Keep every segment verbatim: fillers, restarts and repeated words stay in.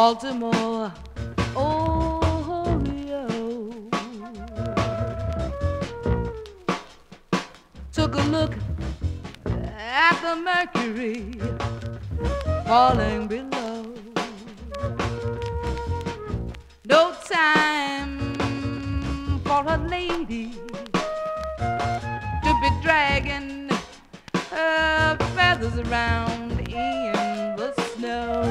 Baltimore, Ohio. Took a look at the mercury falling below. No time for a lady to be dragging her feathers around in the snow.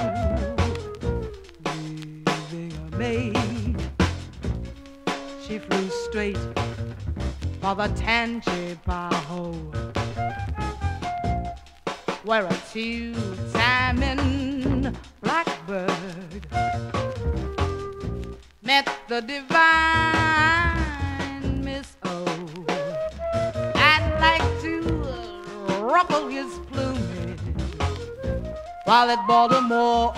Leaving her maid, she flew straight for the Tangipahoe, where a two-timing blackbird met the divine Miss O. I'd like to ruffle his plumage while at Baltimore,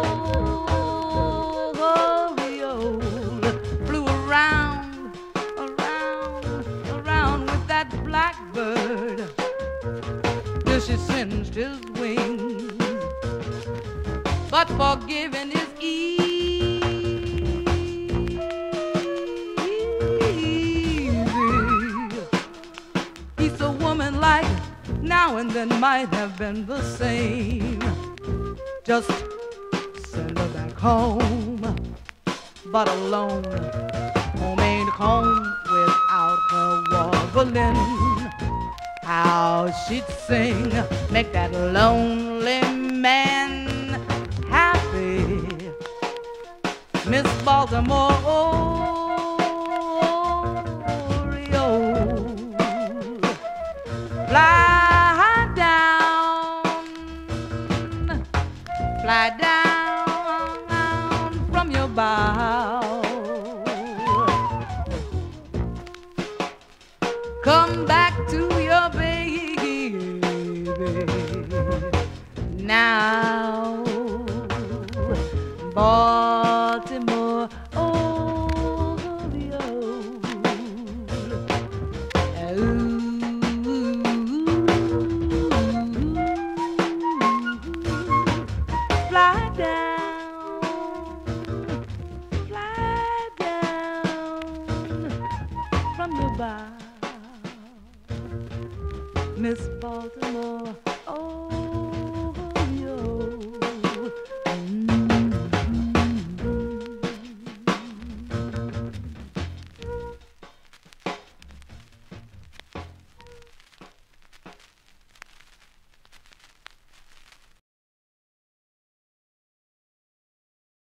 Ohio, flew around, around, around with that blackbird till she singed his wings. But forgiving is easy. He's a woman like now and then might have been the same. Just send her back home, but alone. Home ain't home without her warbling. How she'd sing, make that lonely man happy. Miss Baltimore, Oreo, fly down, fly down from your bow. Come back to your baby now. Baltimore, Ohio. Fly down, fly down from your bow, Miss Baltimore.